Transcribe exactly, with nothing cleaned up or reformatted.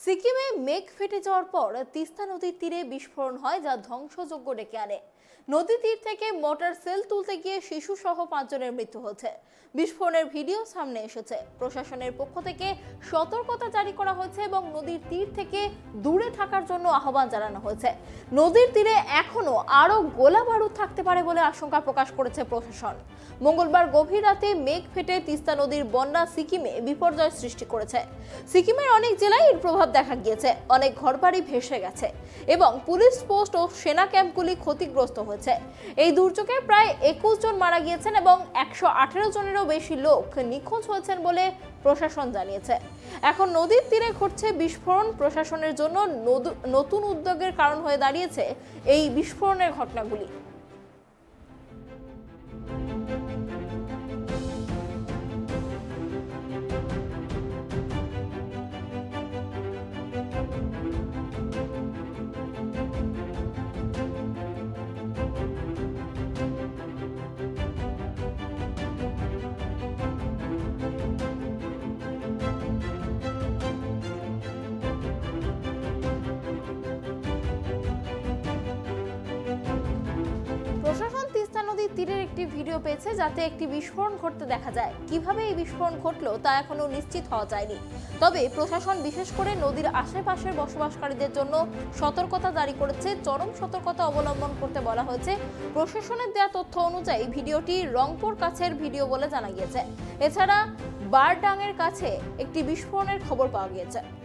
সিকিমে মেঘ ফেটে যাওয়ার পর তিস্তা নদীর তীরে বিস্ফোরণ হয়, যা ধ্বংসযজ্ঞ ডেকে আনে। নদী তীর থেকে মোটর সেল তুলতে গিয়ে শিশু সহ পাঁচজনের মৃত্যু হয়েছে। বিস্ফোরণের ভিডিও সামনে এসেছে। প্রশাসনের পক্ষ থেকে সতর্কতা জারি করা হয়েছে এবং নদীর তীর থেকে দূরে থাকার জন্য আহ্বান জানানো হয়েছে। নদীর তীরে এখনো আরো গোলা বারুদ থাকতে পারে বলে আশঙ্কা প্রকাশ করেছে প্রশাসন। মঙ্গলবার গভীর রাতে মেঘ ফেটে তিস্তা নদীর বন্যা সিকিমে বিপর্যয় সৃষ্টি করেছে। সিকিমের অনেক জেলায় এর প্রভাব দেখা গিয়েছে। অনেক ঘরবাড়ি ভেসে গেছে এবং পুলিশ পোস্ট ও সেনা ক্যাম্পগুলি ক্ষতিগ্রস্ত হয়েছে। এই দুর্যোগে প্রায় একুশ জন মারা গিয়েছেন এবং একশো আঠেরো জনেরও বেশি লোক নিখোঁজ হয়েছেন বলে প্রশাসন জানিয়েছে। এখন নদীর তীরে ঘটছে বিস্ফোরণ। প্রশাসনের জন্য নতুন উদ্যোগের কারণ হয়ে দাঁড়িয়েছে এই বিস্ফোরণের ঘটনাগুলি। প্রশাসন তিস্তা নদীর তীরের একটি ভিডিও পেয়েছে, যাতে একটি বিস্ফোরণ ঘটতে দেখা যায়। কিভাবে এই বিস্ফোরণ ঘটলো তা এখনো নিশ্চিত হওয়া যায়নি। তবে প্রশাসন বিশেষ করে নদীর আশেপাশের বসবাসকারীদের জন্য সতর্কতা জারি করেছে। চরম সতর্কতা অবলম্বন করতে বলা হয়েছে। প্রশাসনের দেওয়া তথ্য অনুযায়ী ভিডিওটি রংপুর কাছের ভিডিও বলে জানা গিয়েছে। এছাড়া বারডাঙের কাছে একটি বিস্ফোরণের খবর পাওয়া গিয়েছে।